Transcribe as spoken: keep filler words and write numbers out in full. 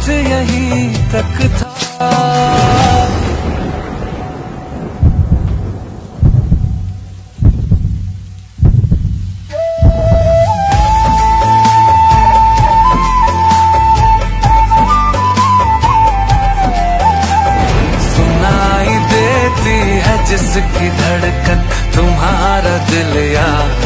कुछ यहीं तक था। सुनाई देती है जिसकी धड़कन तुम्हारा दिल या